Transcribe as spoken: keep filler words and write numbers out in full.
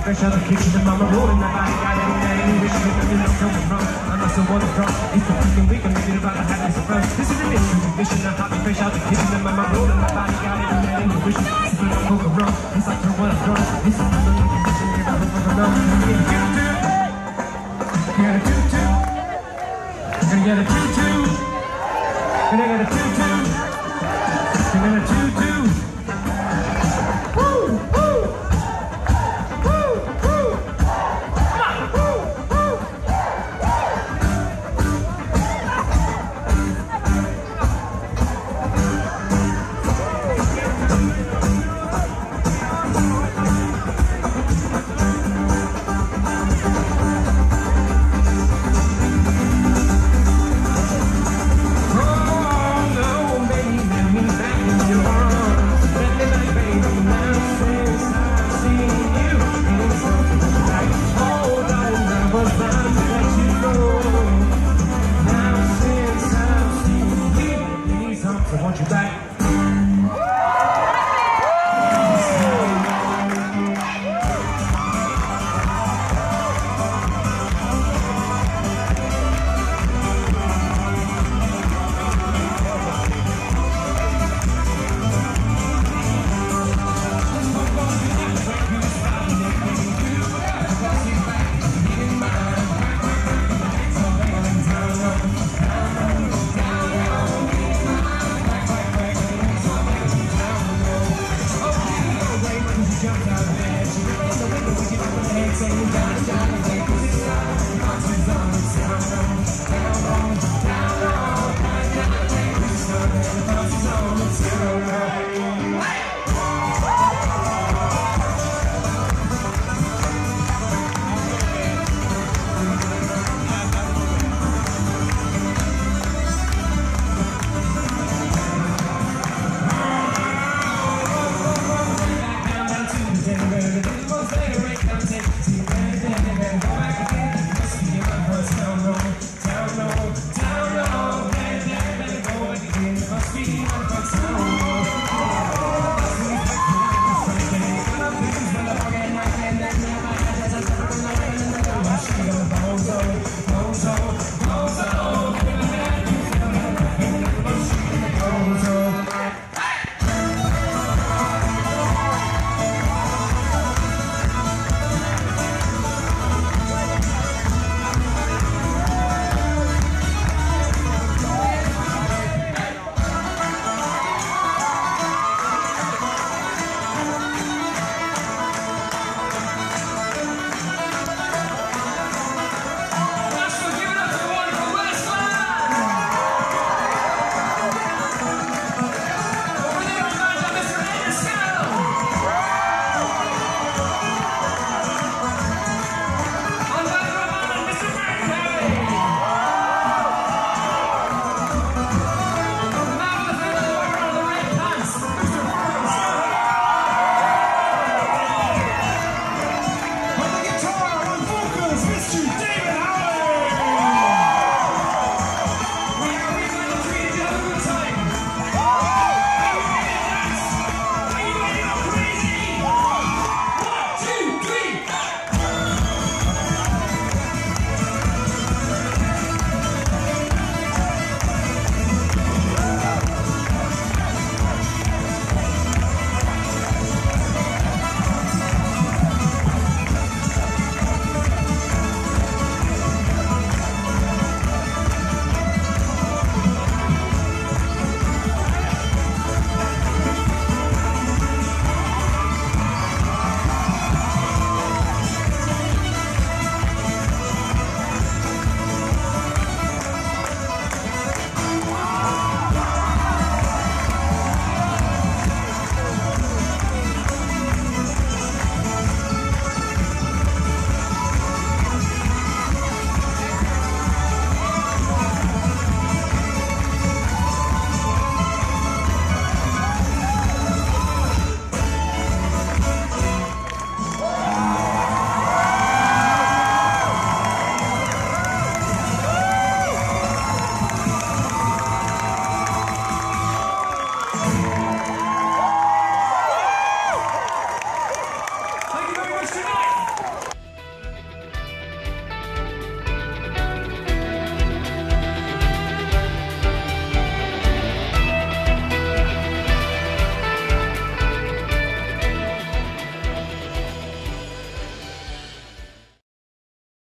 fresh out the kitchen and mama rolling my body got everything. Wish you could know coming from. I'm not so on the front. It's the freaking week. I'm thinking about the happiness of front. This is a mystery. Vision. I'm hot fresh out the kitchen and mama rolling my body got everything. Wish you could know coming from. It's like her one of drunk.